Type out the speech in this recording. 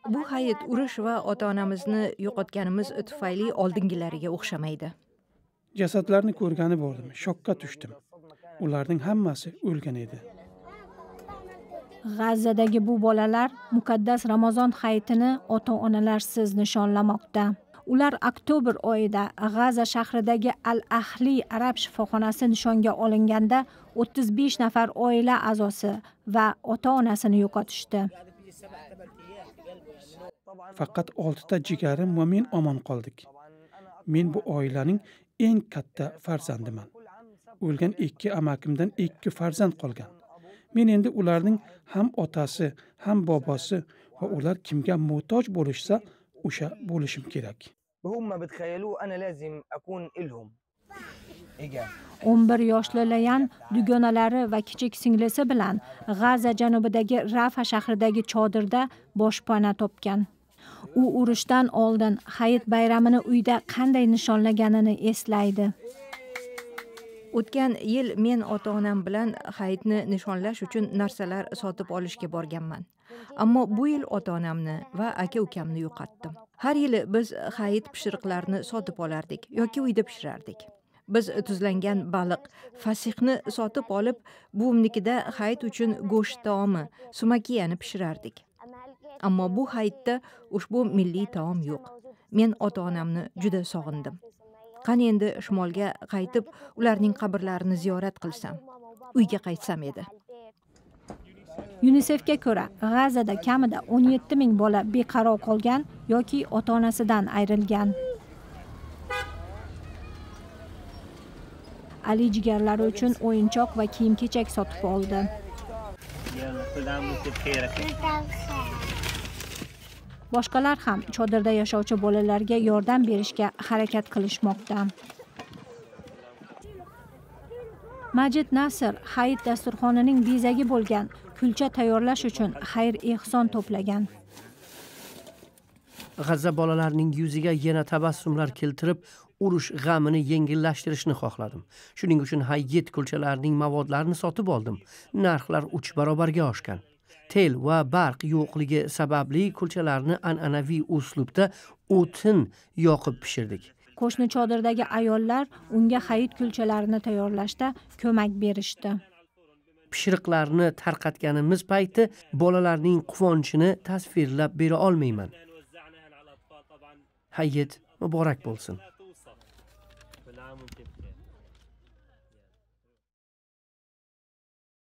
Bu hayit urush va ota-onamizni yo'qotganimiz tufayli oldingilariga o'xshamaydi. Jasadlarni ko'rgani bordim, shokka tushdim. Ularning hammasi o'lgan edi. G'azzadagi bu bolalar muqaddas Ramazon hayitini ota-onalarsiz nishonlamoqda. Ular oktyabr oyida G'azza shahridagi Al-Ahli arab shifoxonasi nishonga olinganda 35 nafar oila a'zosi va ota-onasini yo'qotishdi. Faqat 6 ta jigarim va men omon qoldik. Men bu oilaning eng katta farzandiman. O'lgan 2 amakimdan 2 farzand qolgan. Men endi ularning ham otasi, ham bobosi va ular kimga muhtoj bo'lishsa, o'sha bo'lishim kerak. 11 yoshli Layan dugonalari va kichik singlisi bilan G'azza janubidagi Rafa shahridagi chodirda boshpana topgan. U urushdan oldin hayit bayramini uyda qanday nishonlaganini eslaydi. O'tgan yil men ota-onam bilan hayitni nishonlash uchun narsalar sotib olishga borganman. Ammo bu yil ota-onamni va aka-ukamni yo'qotdim. Har yili biz hayit pishiriqlarini sotib olardik yoki uyda pishirardik. Biz tuzlangan baliq, fasihni sotib olib, buvimnikida hayit uchun go'sht taomi, sumakiyani pishirardik. Ammo bu hayitda ushbu milliy taom yo'q. Men ota-onamni juda sog'indim. Qani endi shimolga qaytib, ularning qabrlarini ziyorat qilsam, uyga qaytsam edi. UNICEFga ko'ra, G'azzada kamida 17 ming bola beqaror qolgan yoki ota-onasidan ayrilgan. Ali jigarlari uchun o'yinchoq va kiyim-kechak sotib oldi. Boshqalar ham chodirda yashovchi bolalarga yordam berishga harakat qilishmoqda. Majid Nasr hayit dasturxonining bezagi bo'lgan kulcha tayyorlash uchun xayr-ehson to'plagan. G'azza bolalarining yuziga yana tabassumlar keltirib, urush g'amini yengillashtirishni xohladim. Shuning uchun hayit kulchalarining mavodlarini sotib oldim. Narxlar 3 barobarga oshgan. Tel va barq yo'qligi sababli kulchalarni an'anaviy uslubda o'tin yoqib pishirdik. Qo'shni chodirdagi ayollar unga hayit kulchalarini tayyorlashda ko'mak berishdi. Pishiriqlarni tarqatganimiz payti bolalarning quvonchini tasvirlab bera olmayman. Hayit muborak bo'lsin.